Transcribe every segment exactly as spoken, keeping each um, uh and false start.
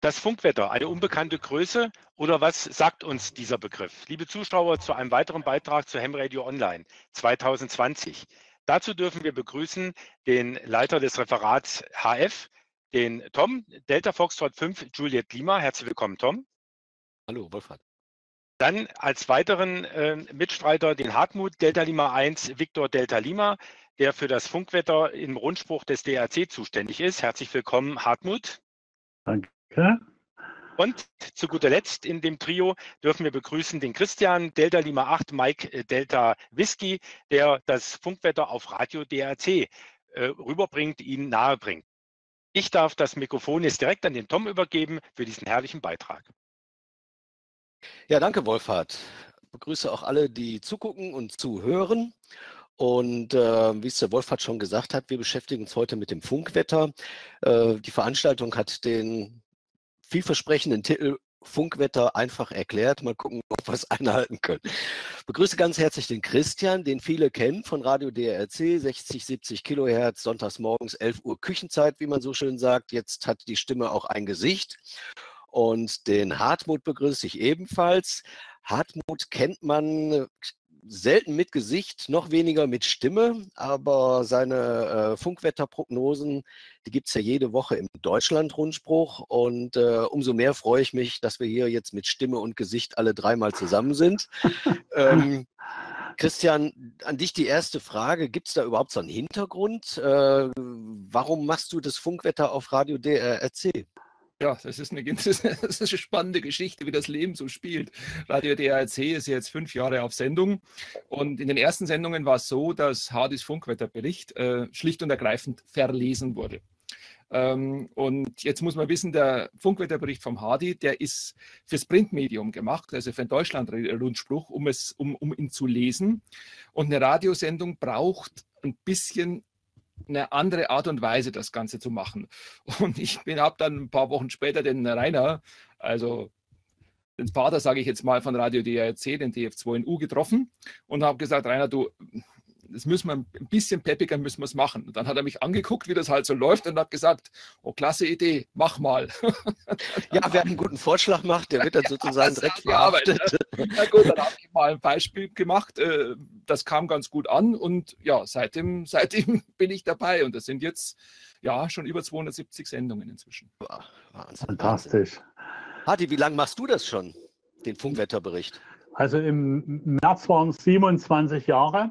Das Funkwetter, eine unbekannte Größe oder was sagt uns dieser Begriff? Liebe Zuschauer, zu einem weiteren Beitrag zu Ham Radio Online zwanzig zwanzig. Dazu dürfen wir begrüßen den Leiter des Referats H F, den Tom, Delta Foxtrot fünf, Juliet Lima. Herzlich willkommen, Tom. Hallo, Wolfhard. Dann als weiteren äh, Mitstreiter den Hartmut, Delta Lima eins, Victor Delta Lima, der für das Funkwetter im Rundspruch des D R C zuständig ist. Herzlich willkommen, Hartmut. Danke. Und zu guter Letzt in dem Trio dürfen wir begrüßen den Christian, Delta Lima acht, Mike Delta Whisky, der das Funkwetter auf Radio D R C äh, rüberbringt, Ihnen nahebringt. Ich darf das Mikrofon jetzt direkt an den Tom übergeben für diesen herrlichen Beitrag. Ja, danke, Wolfhard. Ich begrüße auch alle, die zugucken und zuhören. Und äh, wie es der Wolfhard schon gesagt hat, wir beschäftigen uns heute mit dem Funkwetter. Äh, die Veranstaltung hat den vielversprechenden Titel Funkwetter einfach erklärt. Mal gucken, ob wir es einhalten können. Ich begrüße ganz herzlich den Christian, den viele kennen von Radio D R C, sechzig, siebzig Kilohertz, sonntags morgens elf Uhr Küchenzeit, wie man so schön sagt. Jetzt hat die Stimme auch ein Gesicht. Und den Hartmut begrüße ich ebenfalls. Hartmut kennt man selten mit Gesicht, noch weniger mit Stimme, aber seine äh, Funkwetterprognosen, die gibt es ja jede Woche im Deutschland-Rundspruch und äh, umso mehr freue ich mich, dass wir hier jetzt mit Stimme und Gesicht alle dreimal zusammen sind. ähm, Christian, an dich die erste Frage, gibt es da überhaupt so einen Hintergrund? Äh, warum machst du das Funkwetter auf Radio D R C? Ja, das ist, eine, das ist eine spannende Geschichte, wie das Leben so spielt. Radio D R C ist jetzt fünf Jahre auf Sendung und in den ersten Sendungen war es so, dass Hardys Funkwetterbericht äh, schlicht und ergreifend verlesen wurde. Ähm, und jetzt muss man wissen, der Funkwetterbericht vom Hardy, der ist fürs Printmedium gemacht, also für den Deutschland-Rundspruch, um, es, um, um ihn zu lesen. Und eine Radiosendung braucht ein bisschen eine andere Art und Weise, das Ganze zu machen. Und ich habe dann ein paar Wochen später den Rainer, also den Vater, sage ich jetzt mal, von Radio D R C, den D F zwei N U, getroffen und habe gesagt, Rainer, du, das müssen wir ein bisschen peppiger müssen wir es machen. Und dann hat er mich angeguckt, wie das halt so läuft und hat gesagt, oh, klasse Idee, mach mal. Ja, wer einen guten Vorschlag macht, der wird dann sozusagen ja, direkt verhaftet. Na gut, dann habe ich mal ein Beispiel gemacht. Das kam ganz gut an und ja, seitdem, seitdem bin ich dabei und das sind jetzt ja schon über zweihundertsiebzig Sendungen inzwischen. Wahnsinn, Fantastisch. Hadi, wie lange machst du das schon, den Funkwetterbericht? Also im März waren es siebenundzwanzig Jahre.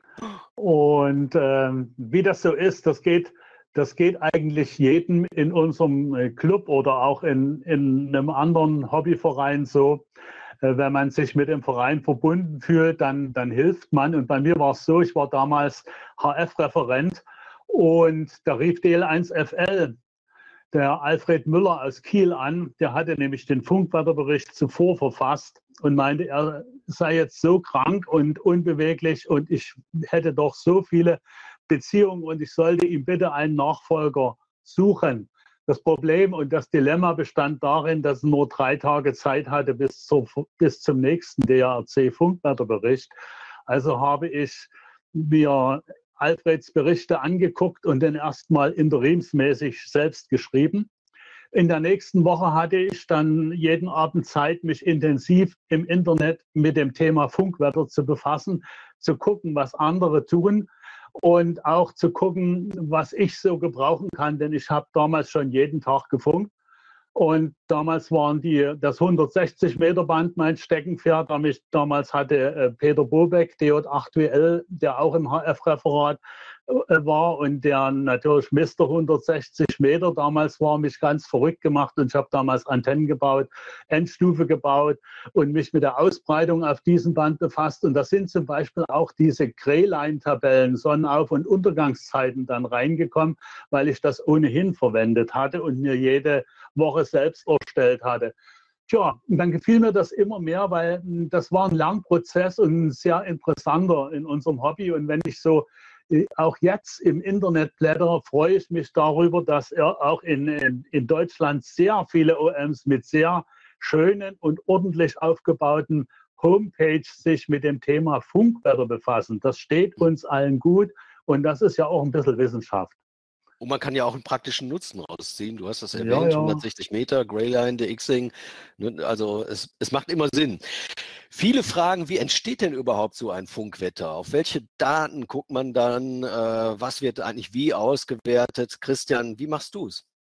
Und ähm, wie das so ist, das geht, das geht eigentlich jedem in unserem Club oder auch in, in einem anderen Hobbyverein so. Äh, wenn man sich mit dem Verein verbunden fühlt, dann, dann hilft man. Und bei mir war es so, ich war damals H F-Referent und da rief D L eins F L der Alfred Müller aus Kiel an. Der hatte nämlich den Funkwetterbericht zuvor verfasst und meinte, er sei jetzt so krank und unbeweglich und ich hätte doch so viele Beziehungen und ich sollte ihm bitte einen Nachfolger suchen. Das Problem und das Dilemma bestand darin, dass er nur drei Tage Zeit hatte bis, zur, bis zum nächsten D R C-Funkwetterbericht. Also habe ich mir Alfreds Berichte angeguckt und dann erstmal interimsmäßig selbst geschrieben. In der nächsten Woche hatte ich dann jeden Abend Zeit, mich intensiv im Internet mit dem Thema Funkwetter zu befassen, zu gucken, was andere tun und auch zu gucken, was ich so gebrauchen kann, denn ich habe damals schon jeden Tag gefunkt. Und damals waren die, das hundertsechzig Meter Band mein Steckenpferd. Damals hatte äh, Peter Bobeck, D J acht W L, der auch im H F-Referat äh, war und der natürlich Mister hundertsechzig Meter damals war, mich ganz verrückt gemacht. Und ich habe damals Antennen gebaut, Endstufe gebaut und mich mit der Ausbreitung auf diesem Band befasst. Und da sind zum Beispiel auch diese Greyline-Tabellen, Sonnenauf- und Untergangszeiten dann reingekommen, weil ich das ohnehin verwendet hatte und mir jede Woche selbst erstellt hatte. Tja, und dann gefiel mir das immer mehr, weil das war ein Lernprozess und ein sehr interessanter in unserem Hobby. Und wenn ich so auch jetzt im Internet blätter, freue ich mich darüber, dass er auch in, in, in Deutschland sehr viele O Ms mit sehr schönen und ordentlich aufgebauten Homepage sich mit dem Thema Funkwetter befassen. Das steht uns allen gut und das ist ja auch ein bisschen Wissenschaft. Und man kann ja auch einen praktischen Nutzen rausziehen. Du hast das Ja, erwähnt, ja. hundertsechzig Meter, Greyline, D X-Ing. Also es, es macht immer Sinn. Viele fragen, wie entsteht denn überhaupt so ein Funkwetter? Auf welche Daten guckt man dann? Äh, was wird eigentlich wie ausgewertet? Christian, wie machst du es?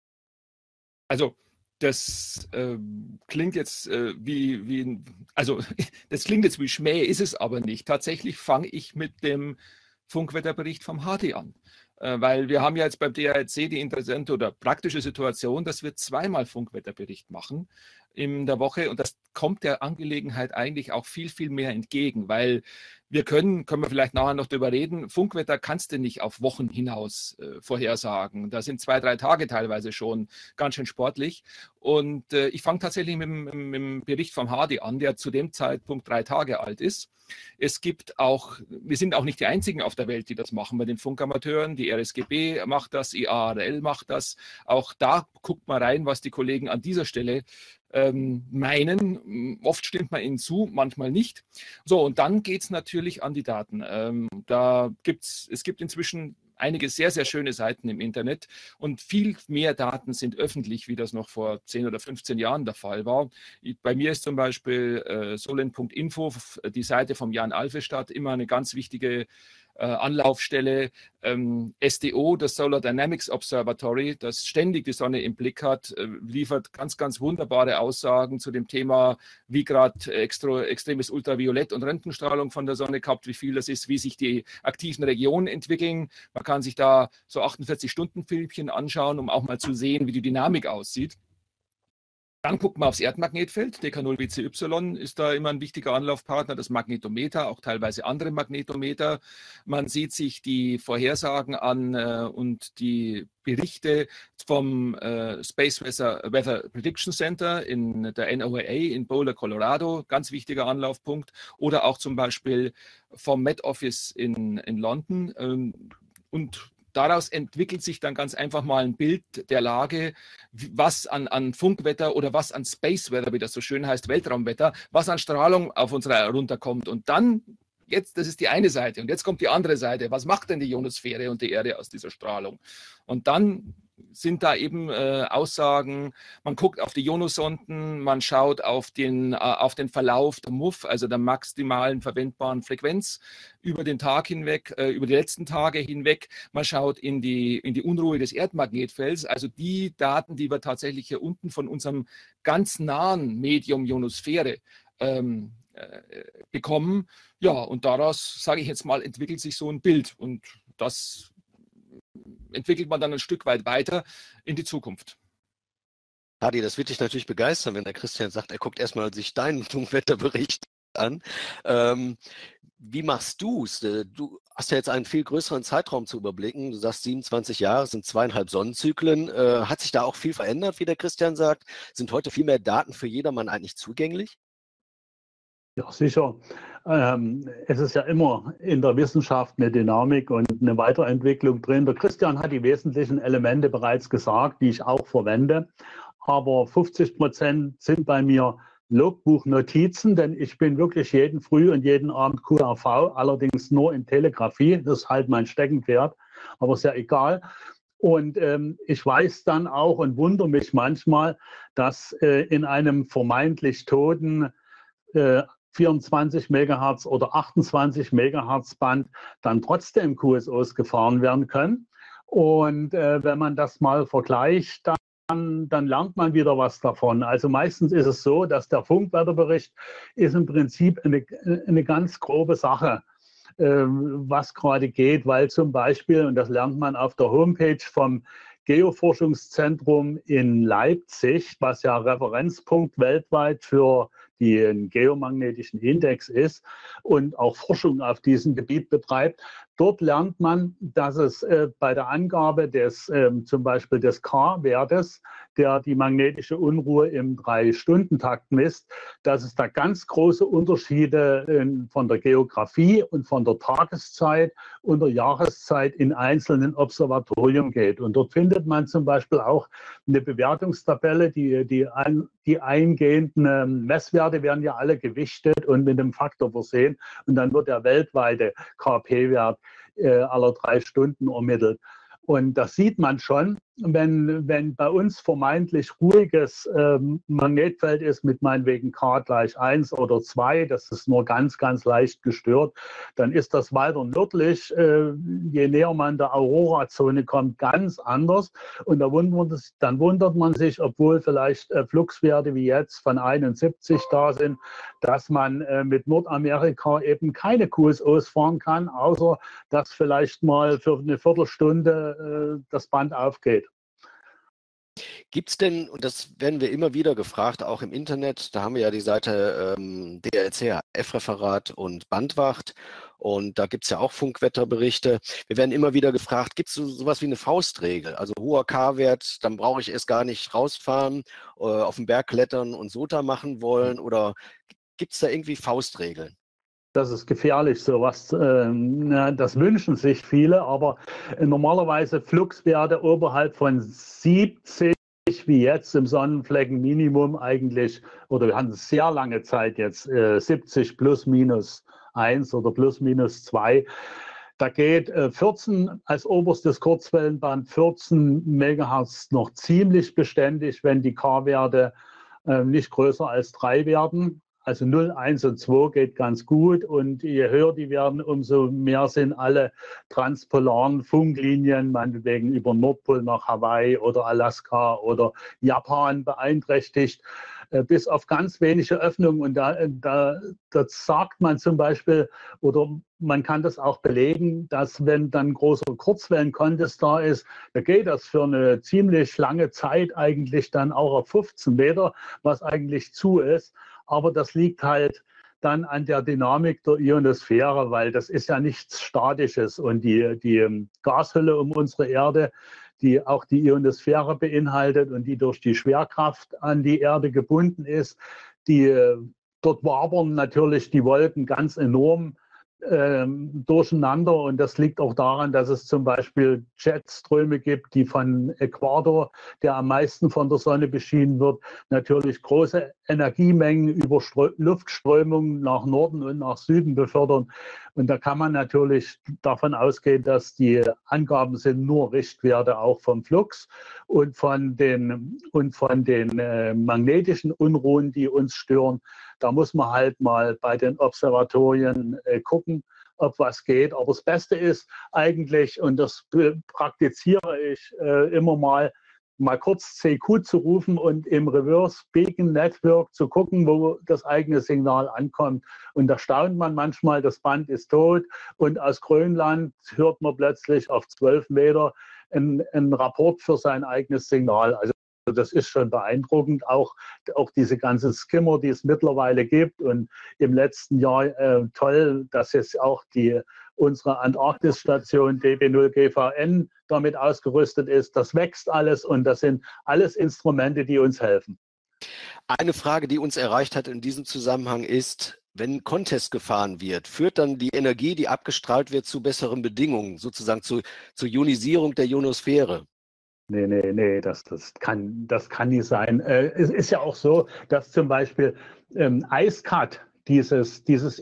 Also das äh, klingt jetzt äh, wie, wie ein, also das klingt jetzt wie Schmäh, ist es aber nicht. Tatsächlich fange ich mit dem Funkwetterbericht vom H D an. Äh, weil wir haben ja jetzt beim D A R C die interessante oder praktische Situation, dass wir zweimal Funkwetterbericht machen in der Woche und das kommt der Angelegenheit eigentlich auch viel, viel mehr entgegen, weil wir können, können wir vielleicht nachher noch drüber reden, Funkwetter kannst du nicht auf Wochen hinaus äh, vorhersagen. Da sind zwei, drei Tage teilweise schon ganz schön sportlich. Und äh, ich fange tatsächlich mit, mit, mit dem Bericht vom H D an, der zu dem Zeitpunkt drei Tage alt ist. Es gibt auch, wir sind auch nicht die einzigen auf der Welt, die das machen bei den Funkamateuren. Die R S G B macht das, I A R L macht das. Auch da guckt mal rein, was die Kollegen an dieser Stelle ähm, meinen. Oft stimmt man ihnen zu, manchmal nicht. So, und dann geht es natürlich an die Daten. Ähm, da gibt's, es gibt inzwischen einige sehr, sehr schöne Seiten im Internet und viel mehr Daten sind öffentlich, wie das noch vor zehn oder fünfzehn Jahren der Fall war. Bei mir ist zum Beispiel äh, solen punkt info, die Seite vom Jan Alvestadt, immer eine ganz wichtige äh, Anlaufstelle. Ähm, S D O, das Solar Dynamics Observatory, das ständig die Sonne im Blick hat, äh, liefert ganz, ganz wunderbare Aussagen zu dem Thema, wie gerade extra, extremes Ultraviolett und Röntgenstrahlung von der Sonne gehabt, wie viel das ist, wie sich die aktiven Regionen entwickeln. Man kann sich da so achtundvierzig-Stunden-Filmchen anschauen, um auch mal zu sehen, wie die Dynamik aussieht. Dann guckt man aufs Erdmagnetfeld. D K null W C Y ist da immer ein wichtiger Anlaufpartner, das Magnetometer, auch teilweise andere Magnetometer. Man sieht sich die Vorhersagen an äh, und die Berichte vom äh, Space Weather, Weather Prediction Center in der N O A A in Boulder, Colorado, ganz wichtiger Anlaufpunkt. Oder auch zum Beispiel vom Met Office in, in London. Ähm, und daraus entwickelt sich dann ganz einfach mal ein Bild der Lage, was an, an Funkwetter oder was an Space Weather, wie das so schön heißt, Weltraumwetter, was an Strahlung auf uns runterkommt. Und dann, jetzt, das ist die eine Seite. Und jetzt kommt die andere Seite. Was macht denn die Ionosphäre und die Erde aus dieser Strahlung? Und dann sind da eben äh, Aussagen, man guckt auf die Ionosonden, man schaut auf den, äh, auf den Verlauf der M U F, also der maximalen verwendbaren Frequenz über den Tag hinweg, äh, über die letzten Tage hinweg. Man schaut in die, in die Unruhe des Erdmagnetfelds, also die Daten, die wir tatsächlich hier unten von unserem ganz nahen Medium Ionosphäre ähm, äh, bekommen. Ja, und daraus, sage ich jetzt mal, entwickelt sich so ein Bild und das entwickelt man dann ein Stück weit weiter in die Zukunft. Hadi, das wird dich natürlich begeistern, wenn der Christian sagt, er guckt erstmal sich deinen Funkwetterbericht an. Ähm, wie machst du es? Du hast ja jetzt einen viel größeren Zeitraum zu überblicken. Du sagst siebenundzwanzig Jahre, sind zweieinhalb Sonnenzyklen. Äh, hat sich da auch viel verändert, wie der Christian sagt? Sind heute viel mehr Daten für jedermann eigentlich zugänglich? Ja, sicher. Ähm, es ist ja immer in der Wissenschaft eine Dynamik und eine Weiterentwicklung drin. Der Christian hat die wesentlichen Elemente bereits gesagt, die ich auch verwende. Aber fünfzig Prozent sind bei mir Logbuchnotizen, denn ich bin wirklich jeden Früh und jeden Abend Q R V, allerdings nur in Telegrafie. Das ist halt mein Steckenpferd, aber ist ja egal. Und ähm, ich weiß dann auch und wundere mich manchmal, dass äh, in einem vermeintlich toten äh, vierundzwanzig Megahertz oder achtundzwanzig Megahertz Band dann trotzdem Q S Os gefahren werden können. Und äh, wenn man das mal vergleicht, dann, dann lernt man wieder was davon. Also meistens ist es so, dass der Funkwetterbericht ist im Prinzip eine, eine ganz grobe Sache, äh, was gerade geht, weil zum Beispiel, und das lernt man auf der Homepage vom Geoforschungszentrum in Leipzig, was ja Referenzpunkt weltweit für den geomagnetischen Index ist und auch Forschung auf diesem Gebiet betreibt. Dort lernt man, dass es äh, bei der Angabe des äh, zum Beispiel des K-Wertes, der die magnetische Unruhe im Drei-Stunden-Takt misst, dass es da ganz große Unterschiede äh, von der Geografie und von der Tageszeit und der Jahreszeit in einzelnen Observatorien geht. Und dort findet man zum Beispiel auch eine Bewertungstabelle, die, die, ein, die eingehenden äh, Messwerte werden ja alle gewichtet und mit einem Faktor versehen. Und dann wird der weltweite K P-Wert äh, aller drei Stunden ermittelt. Und das sieht man schon, wenn, wenn bei uns vermeintlich ruhiges ähm, Magnetfeld ist mit meinetwegen K gleich eins oder zwei, das ist nur ganz, ganz leicht gestört, dann ist das weiter nördlich, äh, je näher man der Aurora-Zone kommt, ganz anders. Und da wundert es, dann wundert man sich, obwohl vielleicht äh, Fluxwerte wie jetzt von einundsiebzig da sind, dass man äh, mit Nordamerika eben keine Q S Os fahren kann, außer dass vielleicht mal für eine Viertelstunde äh, das Band aufgeht. Gibt es denn, und das werden wir immer wieder gefragt, auch im Internet, da haben wir ja die Seite ähm, D R C, F-Referat und Bandwacht, und da gibt es ja auch Funkwetterberichte. Wir werden immer wieder gefragt, gibt es so, sowas wie eine Faustregel? Also hoher K-Wert, dann brauche ich erst gar nicht rausfahren, äh, auf den Berg klettern und SOTA machen wollen, oder gibt es da irgendwie Faustregeln? Das ist gefährlich, sowas. Ähm, das wünschen sich viele, aber normalerweise Fluxwerte oberhalb von siebzig, wie jetzt im Sonnenfleckenminimum eigentlich, oder wir hatten sehr lange Zeit jetzt, äh, siebzig plus minus eins oder plus minus zwei. Da geht äh, vierzehn als oberstes Kurzwellenband, vierzehn Megahertz noch ziemlich beständig, wenn die K-Werte äh, nicht größer als drei werden. Also null, eins und zwei geht ganz gut, und je höher die werden, umso mehr sind alle transpolaren Funklinien, meinetwegen über Nordpol nach Hawaii oder Alaska oder Japan beeinträchtigt, bis auf ganz wenige Öffnungen. Und da, da, da sagt man zum Beispiel, oder man kann das auch belegen, dass wenn dann großer Kurzwellenkontest da ist, da geht das für eine ziemlich lange Zeit eigentlich dann auch auf fünfzehn Meter, was eigentlich zu ist. Aber das liegt halt dann an der Dynamik der Ionosphäre, weil das ist ja nichts Statisches. Und die, die Gashülle um unsere Erde, die auch die Ionosphäre beinhaltet und die durch die Schwerkraft an die Erde gebunden ist, die, dort wabern natürlich die Wolken ganz enorm ähm, durcheinander, und das liegt auch daran, dass es zum Beispiel Jetströme gibt, die von Äquator, der am meisten von der Sonne beschienen wird, natürlich große Energiemengen über Strö- Luftströmungen nach Norden und nach Süden befördern. Und da kann man natürlich davon ausgehen, dass die Angaben sind nur Richtwerte auch vom Flux und von den, und von den äh, magnetischen Unruhen, die uns stören. Da muss man halt mal bei den Observatorien äh, gucken, ob was geht. Aber das Beste ist eigentlich, und das praktiziere ich äh, immer mal, mal kurz C Q zu rufen und im Reverse Beacon Network zu gucken, wo das eigene Signal ankommt. Und da staunt man manchmal, das Band ist tot, und aus Grönland hört man plötzlich auf zwölf Meter einen, einen Rapport für sein eigenes Signal. Also das ist schon beeindruckend, auch, auch diese ganzen Skimmer, die es mittlerweile gibt. Und im letzten Jahr äh, toll, dass jetzt auch die, unsere Antarktisstation D B null G V N damit ausgerüstet ist. Das wächst alles, und das sind alles Instrumente, die uns helfen. Eine Frage, die uns erreicht hat in diesem Zusammenhang ist, wenn Contest gefahren wird, führt dann die Energie, die abgestrahlt wird, zu besseren Bedingungen, sozusagen zu, zur Ionisierung der Ionosphäre? Nee, nee, nee, das, das, kann, das kann nicht sein. Äh, es ist ja auch so, dass zum Beispiel ähm, IceCat, dieses, dieses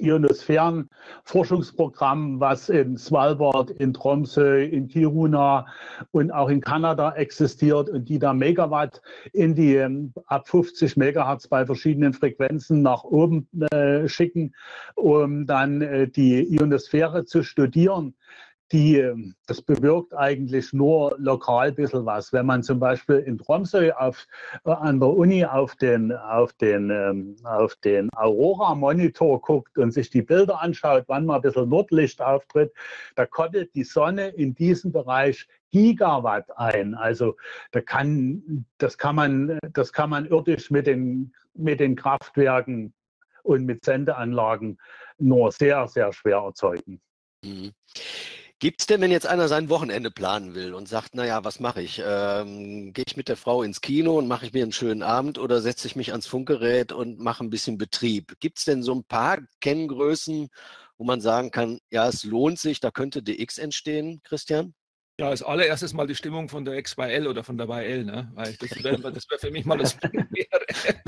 Ionosphären-Forschungsprogramm, was in Svalbard, in Tromsø, in Kiruna und auch in Kanada existiert, und die da Megawatt in die ähm, ab fünfzig Megahertz bei verschiedenen Frequenzen nach oben äh, schicken, um dann äh, die Ionosphäre zu studieren. Die, das bewirkt eigentlich nur lokal ein bisschen was. Wenn man zum Beispiel in Tromsø auf, äh, an der Uni auf den, auf den, ähm, auf den Aurora-Monitor guckt und sich die Bilder anschaut, wann mal ein bisschen Nordlicht auftritt, da koppelt die Sonne in diesem Bereich Gigawatt ein. Also da kann, das, kann man, das kann man irdisch mit den, mit den Kraftwerken und mit Sendeanlagen nur sehr, sehr schwer erzeugen. Mhm. Gibt es denn, wenn jetzt einer sein Wochenende planen will und sagt, naja, was mache ich? Ähm, gehe ich mit der Frau ins Kino und mache ich mir einen schönen Abend, oder setze ich mich ans Funkgerät und mache ein bisschen Betrieb? Gibt es denn so ein paar Kenngrößen, wo man sagen kann, ja, es lohnt sich, da könnte D X entstehen, Christian? Ja, als allererstes mal die Stimmung von der X zwei L oder von der Y L, ne? Weil das wäre das wär für mich mal das Primäre.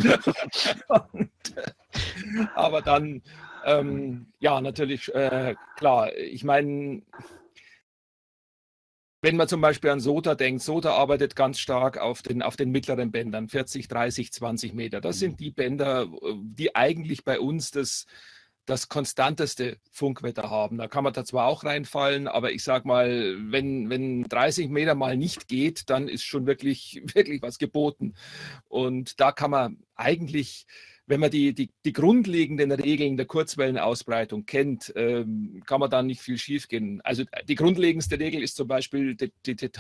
Und, aber dann, ähm, ja, natürlich, äh, klar, ich meine, Wenn man zum Beispiel an SOTA denkt, SOTA arbeitet ganz stark auf den, auf den mittleren Bändern, vierzig, dreißig, zwanzig Meter. Das sind die Bänder, die eigentlich bei uns das, das konstanteste Funkwetter haben. Da kann man da zwar auch reinfallen, aber ich sage mal, wenn, wenn dreißig Meter mal nicht geht, dann ist schon wirklich, wirklich was geboten. Und da kann man eigentlich, wenn man die, die, die grundlegenden Regeln der Kurzwellenausbreitung kennt, ähm, kann man da nicht viel schiefgehen. Also die grundlegendste Regel ist zum Beispiel die, die, die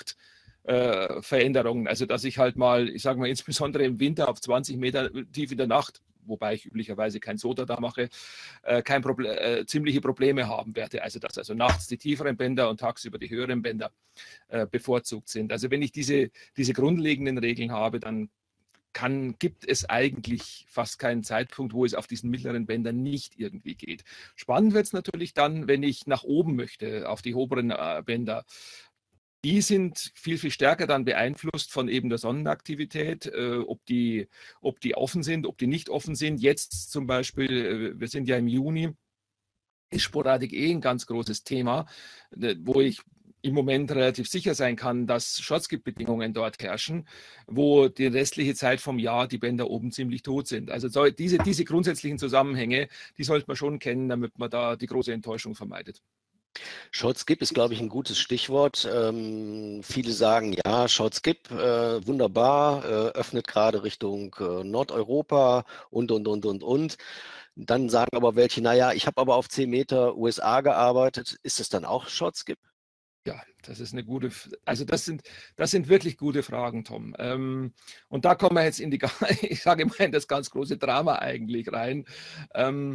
Tag-Nacht-Veränderungen. Also dass ich halt mal, ich sage mal insbesondere im Winter auf zwanzig Meter tief in der Nacht, wobei ich üblicherweise kein SOTA da mache, äh, kein Proble äh, ziemliche Probleme haben werde. Also dass also nachts die tieferen Bänder und tagsüber die höheren Bänder äh, bevorzugt sind. Also wenn ich diese, diese grundlegenden Regeln habe, dann Kann, gibt es eigentlich fast keinen Zeitpunkt, wo es auf diesen mittleren Bändern nicht irgendwie geht. Spannend wird es natürlich dann, wenn ich nach oben möchte, auf die oberen äh, Bänder. Die sind viel, viel stärker dann beeinflusst von eben der Sonnenaktivität, äh, ob, die, ob die offen sind, ob die nicht offen sind. Jetzt zum Beispiel, äh, wir sind ja im Juni, ist Sporadik eh ein ganz großes Thema, äh, wo ich im Moment relativ sicher sein kann, dass Shortskip-Bedingungen dort herrschen, wo die restliche Zeit vom Jahr die Bänder oben ziemlich tot sind. Also so, diese, diese grundsätzlichen Zusammenhänge, die sollte man schon kennen, damit man da die große Enttäuschung vermeidet. Short-Skip ist, glaube ich, ein gutes Stichwort. Ähm, viele sagen, ja, Short-Skip, äh, wunderbar, äh, öffnet gerade Richtung äh, Nordeuropa und, und, und, und, und. Dann sagen aber welche, naja, ich habe aber auf zehn Meter U S A gearbeitet. Ist es dann auch Short-Skip? Ja, das ist eine gute, also das sind, das sind wirklich gute Fragen, Tom. Ähm, und da kommen wir jetzt in die, ich sage mal, in das ganz große Drama eigentlich rein. Ähm,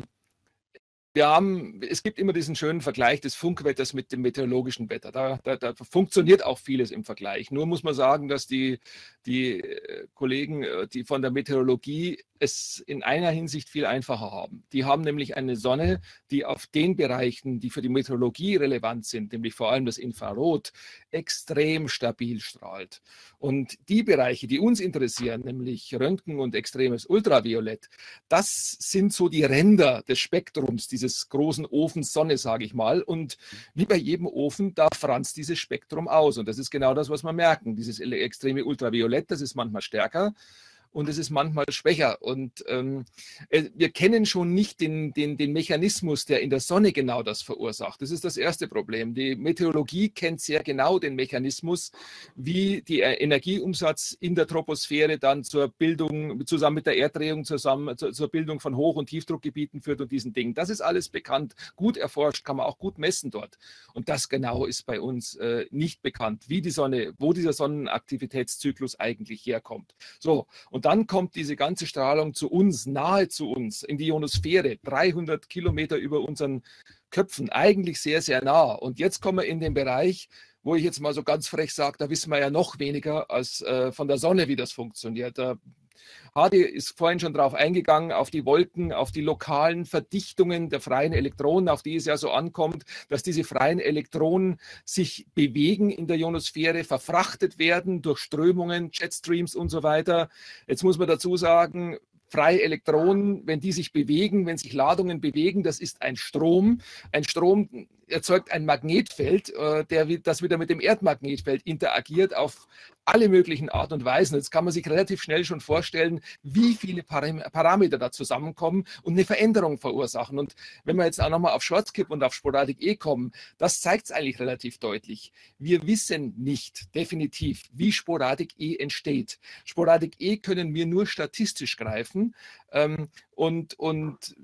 Wir haben, es gibt immer diesen schönen Vergleich des Funkwetters mit dem meteorologischen Wetter. Da, da, da funktioniert auch vieles im Vergleich. Nur muss man sagen, dass die, die Kollegen, die von der Meteorologie es in einer Hinsicht viel einfacher haben. Die haben nämlich eine Sonne, die auf den Bereichen, die für die Meteorologie relevant sind, nämlich vor allem das Infrarot, extrem stabil strahlt. Und die Bereiche, die uns interessieren, nämlich Röntgen und extremes Ultraviolett, das sind so die Ränder des Spektrums dieses großen Ofens Sonne, sage ich mal. Und wie bei jedem Ofen, da franzt dieses Spektrum aus. Und das ist genau das, was wir merken. Dieses extreme Ultraviolett, das ist manchmal stärker und es ist manchmal schwächer. Und ähm, wir kennen schon nicht den, den, den Mechanismus, der in der Sonne genau das verursacht. Das ist das erste Problem. Die Meteorologie kennt sehr genau den Mechanismus, wie der Energieumsatz in der Troposphäre dann zur Bildung, zusammen mit der Erddrehung, zusammen zur, zur Bildung von Hoch- und Tiefdruckgebieten führt und diesen Dingen. Das ist alles bekannt, gut erforscht, kann man auch gut messen dort. Und das genau ist bei uns äh, nicht bekannt, wie die Sonne, wo dieser Sonnenaktivitätszyklus eigentlich herkommt. So, und dann kommt diese ganze Strahlung zu uns, nahe zu uns, in die Ionosphäre, dreihundert Kilometer über unseren Köpfen, eigentlich sehr, sehr nah. Und jetzt kommen wir in den Bereich, wo ich jetzt mal so ganz frech sage, da wissen wir ja noch weniger als äh, von der Sonne, wie das funktioniert. Da Hardy ist vorhin schon drauf eingegangen, auf die Wolken, auf die lokalen Verdichtungen der freien Elektronen, auf die es ja so ankommt, dass diese freien Elektronen sich bewegen in der Ionosphäre, verfrachtet werden durch Strömungen, Jetstreams und so weiter. Jetzt muss man dazu sagen, freie Elektronen, wenn die sich bewegen, wenn sich Ladungen bewegen, das ist ein Strom. Ein Strom erzeugt ein Magnetfeld, der, das wieder mit dem Erdmagnetfeld interagiert auf alle möglichen Art und Weisen. Jetzt kann man sich relativ schnell schon vorstellen, wie viele Parameter da zusammenkommen und eine Veränderung verursachen. Und wenn wir jetzt auch nochmal auf Shortskip und auf Sporadik E kommen, das zeigt es eigentlich relativ deutlich. Wir wissen nicht definitiv, wie Sporadik E entsteht. Sporadik E können wir nur statistisch greifen ähm, und, und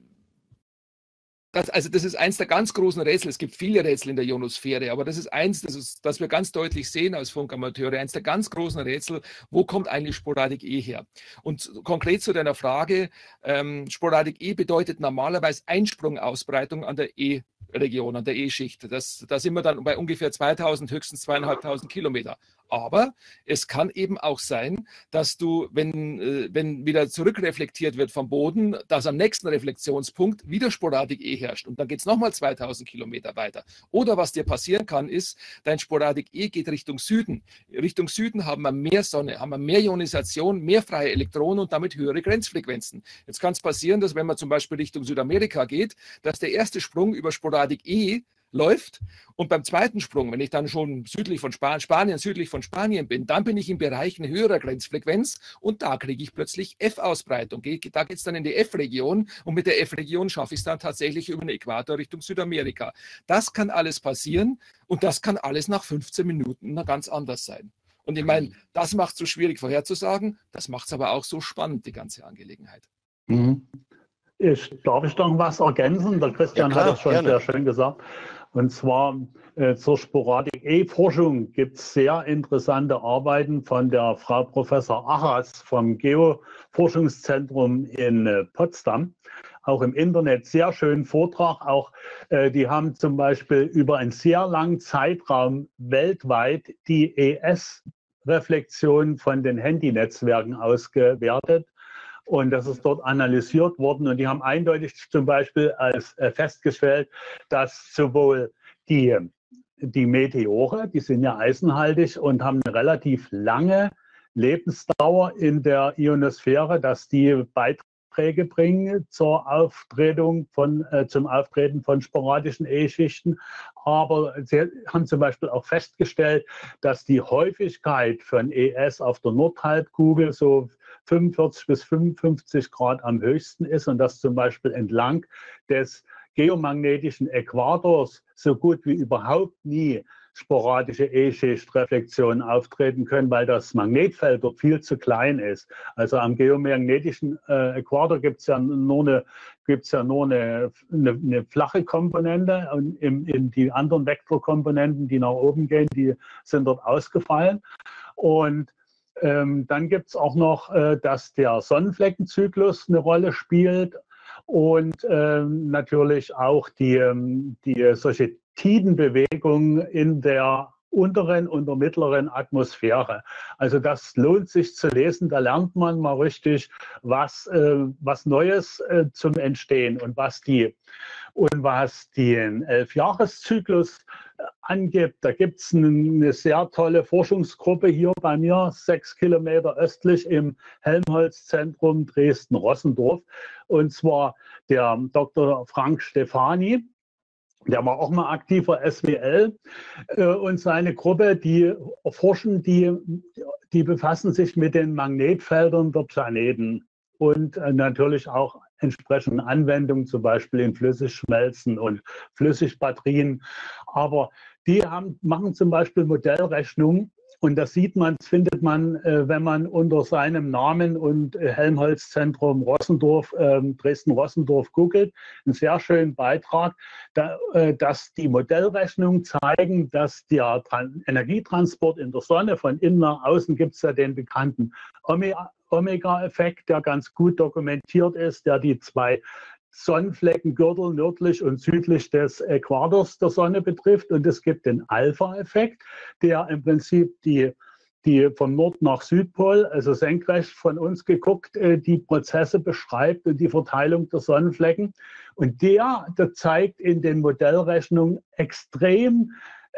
Das, also das ist eins der ganz großen Rätsel. Es gibt viele Rätsel in der Ionosphäre, aber das ist eins, das, ist, das wir ganz deutlich sehen als Funkamateure, eins der ganz großen Rätsel, wo kommt eigentlich Sporadik E her? Und konkret zu deiner Frage, ähm, Sporadik E bedeutet normalerweise Einsprungausbreitung an der E-Region, an der E-Schicht. Da sind wir dann bei ungefähr zweitausend, höchstens zweitausendfünfhundert Kilometer. Aber es kann eben auch sein, dass du, wenn, äh, wenn wieder zurückreflektiert wird vom Boden, dass am nächsten Reflexionspunkt wieder Sporadik E herrscht. Und dann geht es nochmal zweitausend Kilometer weiter. Oder was dir passieren kann, ist, dein Sporadik E geht Richtung Süden. Richtung Süden haben wir mehr Sonne, haben wir mehr Ionisation, mehr freie Elektronen und damit höhere Grenzfrequenzen. Jetzt kann es passieren, dass wenn man zum Beispiel Richtung Südamerika geht, dass der erste Sprung über Sporadik E läuft. Und beim zweiten Sprung, wenn ich dann schon südlich von Span Spanien, südlich von Spanien bin, dann bin ich im Bereich eine höhere Grenzfrequenz und da kriege ich plötzlich F-Ausbreitung. Da geht es dann in die F-Region und mit der F-Region schaffe ich es dann tatsächlich über den Äquator Richtung Südamerika. Das kann alles passieren und das kann alles nach fünfzehn Minuten ganz anders sein. Und ich meine, das macht es so schwierig vorherzusagen, das macht es aber auch so spannend, die ganze Angelegenheit. Mhm. Ich, darf ich noch was ergänzen? Der Christian Ja, klar, hat das schon gerne. sehr schön gesagt. Und zwar äh, zur Sporadik-E-Forschung gibt es sehr interessante Arbeiten von der Frau Professor Achas vom Geoforschungszentrum in äh, Potsdam. Auch im Internet sehr schönen Vortrag. Auch äh, die haben zum Beispiel über einen sehr langen Zeitraum weltweit die E S-Reflexion von den Handynetzwerken ausgewertet. Und das ist dort analysiert worden. Und die haben eindeutig zum Beispiel als, äh, festgestellt, dass sowohl die, die Meteore, die sind ja eisenhaltig und haben eine relativ lange Lebensdauer in der Ionosphäre, dass die Beiträge bringen zur Auftretung von, äh, zum Auftreten von sporadischen E-Schichten. Aber sie haben zum Beispiel auch festgestellt, dass die Häufigkeit von E S auf der Nordhalbkugel so fünfundvierzig bis fünfundfünfzig Grad am höchsten ist und dass zum Beispiel entlang des geomagnetischen Äquators so gut wie überhaupt nie sporadische E-Schichtreflexionen auftreten können, weil das Magnetfeld dort viel zu klein ist. Also am geomagnetischen äh, Äquator gibt es ja nur eine gibt es ja nur eine, eine, eine flache Komponente und in, in die anderen Vektorkomponenten, die nach oben gehen, die sind dort ausgefallen. Und ähm, dann gibt es auch noch, äh, dass der Sonnenfleckenzyklus eine Rolle spielt und ähm, natürlich auch die, die solche Tidenbewegung in der unteren und der mittleren Atmosphäre. Also das lohnt sich zu lesen, da lernt man mal richtig was, äh, was Neues äh, zum Entstehen und was die und was den Elfjahreszyklus angibt. Da gibt es eine sehr tolle Forschungsgruppe hier bei mir, sechs Kilometer östlich im Helmholtz-Zentrum Dresden-Rossendorf. Und zwar der Doktor Frank Stefani. Der war auch mal aktiver S W L äh, und seine Gruppe, die forschen, die, die befassen sich mit den Magnetfeldern der Planeten und äh, natürlich auch entsprechenden Anwendungen, zum Beispiel in Flüssigschmelzen und Flüssigbatterien. Aber die haben, machen zum Beispiel Modellrechnungen. Und das sieht man, das findet man, äh, wenn man unter seinem Namen und äh, Helmholtz-Zentrum Rossendorf, äh, Dresden-Rossendorf googelt. Einen sehr schönen Beitrag, da, äh, dass die Modellrechnungen zeigen, dass der Tran- Energietransport in der Sonne von innen nach außen, gibt es ja den bekannten Omega- Omega-Effekt, der ganz gut dokumentiert ist, der die zwei Sonnenfleckengürtel nördlich und südlich des Äquators der Sonne betrifft. Und es gibt den Alpha-Effekt, der im Prinzip die, die vom Nord- nach Südpol, also senkrecht von uns geguckt, die Prozesse beschreibt und die Verteilung der Sonnenflecken. Und der, der zeigt in den Modellrechnungen extrem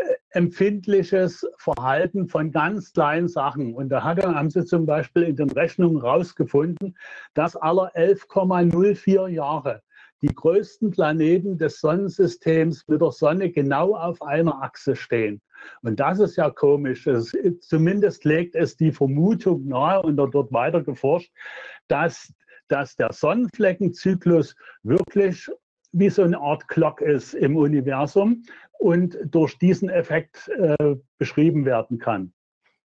empfindliches Verhalten von ganz kleinen Sachen. Und da haben sie zum Beispiel in den Rechnungen herausgefunden, dass alle elf Komma null vier Jahre die größten Planeten des Sonnensystems mit der Sonne genau auf einer Achse stehen. Und das ist ja komisch. Es, zumindest legt es die Vermutung nahe, und da wird weiter geforscht, dass, dass der Sonnenfleckenzyklus wirklich wie so eine Art Clock ist im Universum und durch diesen Effekt äh, beschrieben werden kann.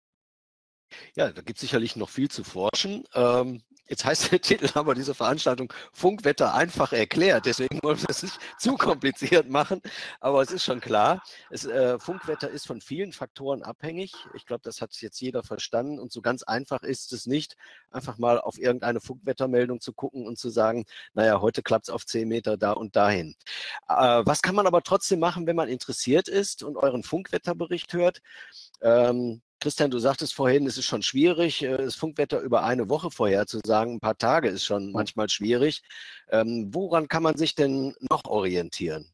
Ja, da gibt es sicherlich noch viel zu forschen. Ähm, jetzt heißt der Titel aber dieser Veranstaltung Funkwetter einfach erklärt. Deswegen wollen wir es nicht zu kompliziert machen. Aber es ist schon klar, es, äh, Funkwetter ist von vielen Faktoren abhängig. Ich glaube, das hat jetzt jeder verstanden. Und so ganz einfach ist es nicht, einfach mal auf irgendeine Funkwettermeldung zu gucken und zu sagen, naja, heute klappt es auf zehn Meter da und dahin. Äh, was kann man aber trotzdem machen, wenn man interessiert ist und euren Funkwetterbericht hört? Ähm, Christian, du sagtest vorhin, es ist schon schwierig, das Funkwetter über eine Woche vorherzusagen. Ein paar Tage ist schon manchmal schwierig. Ähm, woran kann man sich denn noch orientieren?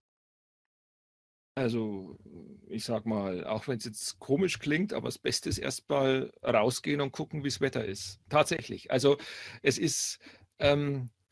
Also, ich sag mal, auch wenn es jetzt komisch klingt, aber das Beste ist erstmal rausgehen und gucken, wie das Wetter ist. Tatsächlich. Also, es ist, ähm,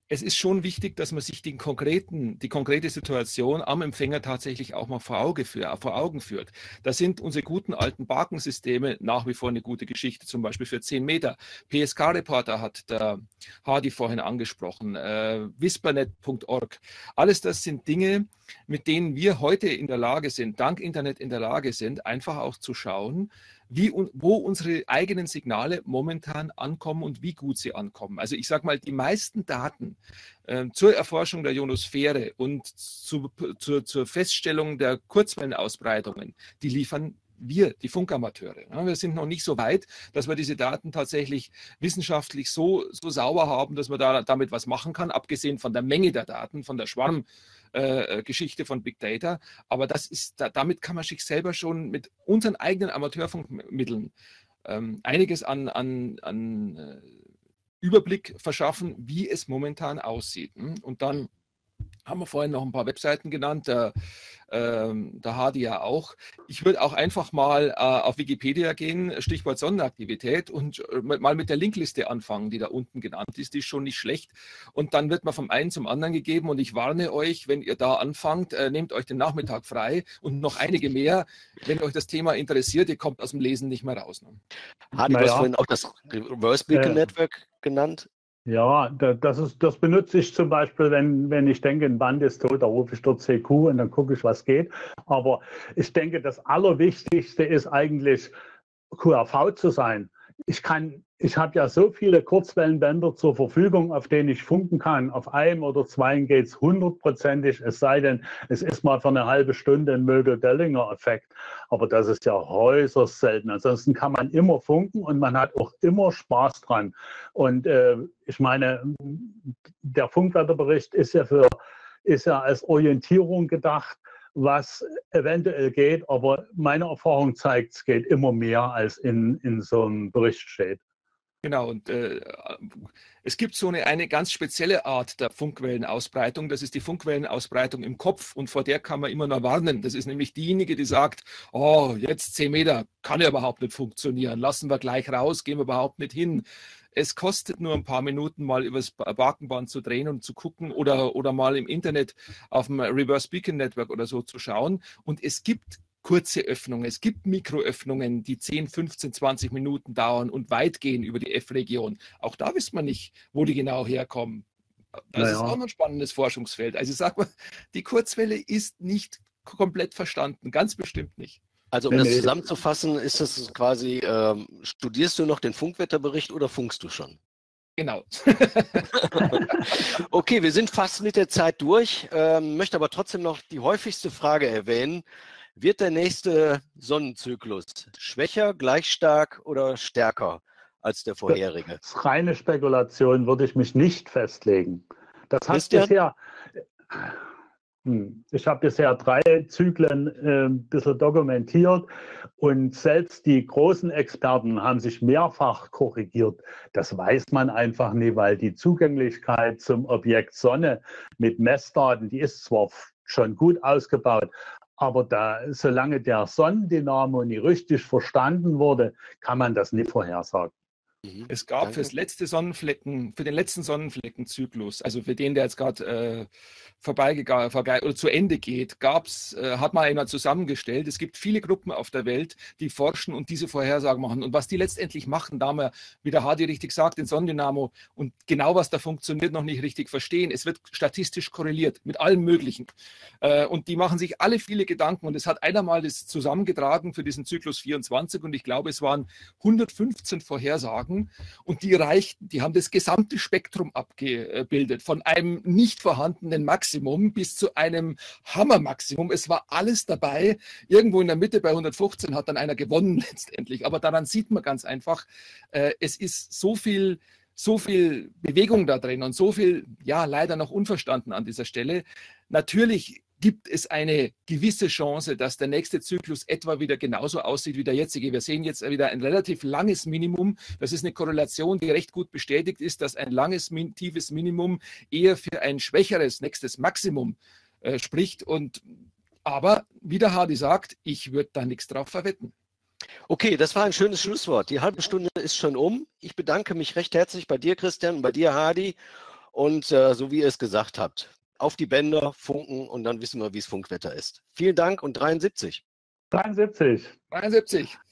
es ist schon wichtig, dass man sich den konkreten, die konkrete Situation am Empfänger tatsächlich auch mal vor, Auge für, vor Augen führt. Da sind unsere guten alten Bakensysteme nach wie vor eine gute Geschichte, zum Beispiel für zehn Meter. P S K-Reporter hat der Hardy vorhin angesprochen, äh, Whispernet Punkt org. Alles das sind Dinge, mit denen wir heute in der Lage sind, dank Internet in der Lage sind, einfach auch zu schauen, wie, wo unsere eigenen Signale momentan ankommen und wie gut sie ankommen. Also ich sage mal, die meisten Daten äh, zur Erforschung der Ionosphäre und zu, zu, zur Feststellung der Kurzwellenausbreitungen, die liefern wir, die Funkamateure. Ja, wir sind noch nicht so weit, dass wir diese Daten tatsächlich wissenschaftlich so, so sauber haben, dass man da, damit was machen kann, abgesehen von der Menge der Daten, von der Schwarm Äh, Geschichte von Big Data, aber das ist, da, damit kann man sich selber schon mit unseren eigenen Amateurfunkmitteln ähm, einiges an, an, an äh, Überblick verschaffen, wie es momentan aussieht. Und dann haben wir vorhin noch ein paar Webseiten genannt, der, ähm, der Hardy ja auch. Ich würde auch einfach mal äh, auf Wikipedia gehen, Stichwort Sonnenaktivität und äh, mal mit der Linkliste anfangen, die da unten genannt ist. Die ist schon nicht schlecht. Und dann wird man vom einen zum anderen gegeben und ich warne euch, wenn ihr da anfangt, äh, nehmt euch den Nachmittag frei und noch einige mehr, wenn euch das Thema interessiert, ihr kommt aus dem Lesen nicht mehr raus. Ne? Hardy, naja. du hast vorhin auch das Reverse Beacon äh, Network genannt. Ja, das, ist, das benutze ich zum Beispiel, wenn, wenn ich denke, ein Band ist tot, da rufe ich dort C Q und dann gucke ich, was geht. Aber ich denke, das Allerwichtigste ist eigentlich, Q R V zu sein. Ich kann, ich habe ja so viele Kurzwellenbänder zur Verfügung, auf denen ich funken kann. Auf einem oder zwei geht es hundertprozentig, es sei denn, es ist mal für eine halbe Stunde ein Mögel-Dellinger-Effekt. Aber das ist ja äußerst selten. Ansonsten kann man immer funken und man hat auch immer Spaß dran. Und äh, ich meine, der Funkwetterbericht ist ja, für, ist ja als Orientierung gedacht, was eventuell geht, aber meine Erfahrung zeigt, es geht immer mehr, als in, in so einem Bericht steht. Genau, und äh, es gibt so eine, eine ganz spezielle Art der Funkwellenausbreitung, das ist die Funkwellenausbreitung im Kopf und vor der kann man immer nur warnen. Das ist nämlich diejenige, die sagt, oh, jetzt zehn Meter, kann ja überhaupt nicht funktionieren, lassen wir gleich raus, gehen wir überhaupt nicht hin. Es kostet nur ein paar Minuten, mal übers Bakenband zu drehen und zu gucken oder, oder mal im Internet auf dem Reverse Beacon Network oder so zu schauen. Und es gibt kurze Öffnungen, es gibt Mikroöffnungen, die zehn, fünfzehn, zwanzig Minuten dauern und weit gehen über die F-Region. Auch da wissen wir nicht, wo die genau herkommen. Das naja. ist auch noch ein spannendes Forschungsfeld. Also ich sage mal, die Kurzwelle ist nicht komplett verstanden, ganz bestimmt nicht. Also um das zusammenzufassen, ist das quasi, ähm, studierst du noch den Funkwetterbericht oder funkst du schon? Genau. Okay, wir sind fast mit der Zeit durch, ähm, möchte aber trotzdem noch die häufigste Frage erwähnen. Wird der nächste Sonnenzyklus schwächer, gleich stark oder stärker als der vorherige? Das ist reine Spekulation, würde ich mich nicht festlegen. Das hat Christian? bisher... Ich habe bisher drei Zyklen äh, ein bisschen dokumentiert und selbst die großen Experten haben sich mehrfach korrigiert. Das weiß man einfach nie, weil die Zugänglichkeit zum Objekt Sonne mit Messdaten, die ist zwar schon gut ausgebaut, aber da, solange der Sonnendynamo nie richtig verstanden wurde, kann man das nicht vorhersagen. Es gab fürs letzte Sonnenflecken, für den letzten Sonnenfleckenzyklus, also für den, der jetzt gerade äh, vorbeigegangen oder zu Ende geht, gab's, äh, hat mal einer zusammengestellt. Es gibt viele Gruppen auf der Welt, die forschen und diese Vorhersagen machen. Und was die letztendlich machen, da haben wir, wie der Hardy richtig sagt, den Sonnendynamo und genau was da funktioniert, noch nicht richtig verstehen. Es wird statistisch korreliert mit allem Möglichen. Äh, und die machen sich alle viele Gedanken. Und es hat einer mal das zusammengetragen für diesen Zyklus vierundzwanzig und ich glaube, es waren hundertfünfzehn Vorhersagen. Und die reichten, die haben das gesamte Spektrum abgebildet, von einem nicht vorhandenen Maximum bis zu einem Hammermaximum. Es war alles dabei. Irgendwo in der Mitte bei hundertfünfzehn hat dann einer gewonnen letztendlich. Aber daran sieht man ganz einfach, äh, es ist so viel, so viel Bewegung da drin und so viel, ja, leider noch unverstanden an dieser Stelle. Natürlich gibt es eine gewisse Chance, dass der nächste Zyklus etwa wieder genauso aussieht wie der jetzige. Wir sehen jetzt wieder ein relativ langes Minimum. Das ist eine Korrelation, die recht gut bestätigt ist, dass ein langes, tiefes Minimum eher für ein schwächeres nächstes Maximum äh, spricht. Und, aber, wie der Hardy sagt, ich würde da nichts drauf verwetten. Okay, das war ein schönes Schlusswort. Die halbe Stunde ist schon um. Ich bedanke mich recht herzlich bei dir, Christian, und bei dir, Hardy. Und äh, so wie ihr es gesagt habt, auf die Bänder, funken und dann wissen wir, wie es Funkwetter ist. Vielen Dank und dreiundsiebzig. dreiundsiebzig. dreiundsiebzig.